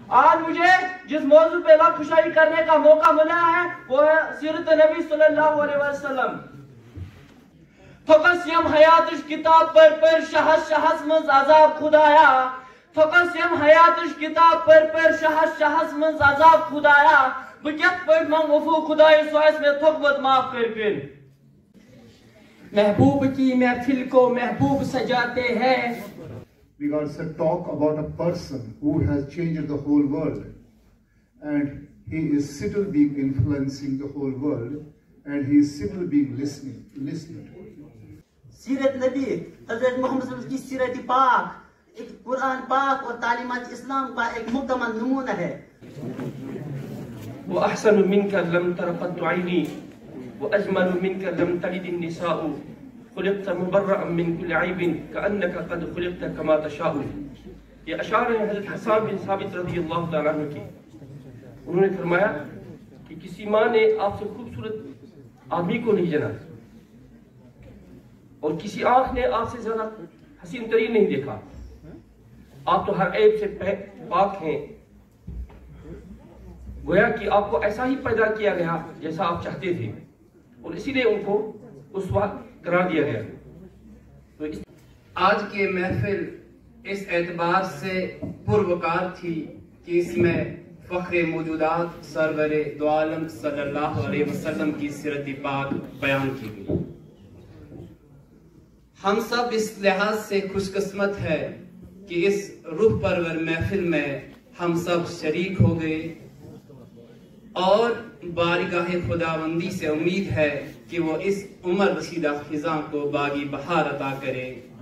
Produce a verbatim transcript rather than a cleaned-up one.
آج مجھے جس موضوع پہ لب خشائی کرنے کا موقع ملا ہے وہ ہے سیرت نبی صلی اللہ علیہ وسلم. فقط یم حیاتش کتاب پر پر شہس شہس منز عذاب خدایا. فقط یم حیاتش کتاب پر پر شہس شہس منز عذاب خدایا. بکت پر منگ افو خدای سوائس میں تھوکبت معاف کر کر. محبوب کی محفل کو محبوب سجاتے ہیں. We got to talk about a person who has changed the whole world, and he is still being influencing the whole world, and he is still being listening, listening to it. سیرت نبی حضرت محمد صلی اللہ علیہ وسلم کی سیرت پاک ایک قرآن پاک اور تعلیمات اسلام کا ایک مکمل نمونہ ہے. وأحسن منك لم تر قط عيني وأجمل منك لم تلد النساء خلقت مبرأ من كل عيب كأنك قد خلقت كما تشاء. یہ اشعار ہیں حضرت حسان بن ثابت رضی اللہ تعالیٰ عنہ کی. انہوں نے فرمایا کہ کسی ماں نے آپ سے خوبصورت آدمی کو نہیں جنا اور کسی آنکھ نے آپ سے زیادہ حسین ترین نہیں دیکھا. آپ تو ہر عیب سے پاک ہیں. گویا کہ آپ کو ایسا ہی پیدا کیا گیا جیسا آپ چاہتے تھے اور اسی لیے ان کو اس وقت قرار دیا گیا. تو اس آج کی محفل اس اعتبار سے پروکار تھی کہ اس میں فخر موجودات سرور دو عالم صلی اللہ علیہ وسلم کی سیرت پاک بیان کی گئی. ہم سب اس لحاظ سے خوش قسمت ہے کہ اس روح پرور محفل میں ہم سب شریک ہو گئے اور بارگاہ خداوندی سے امید ہے کہ وہ اس عمر رسیدہ خزاں کو باغی بہار عطا کرے.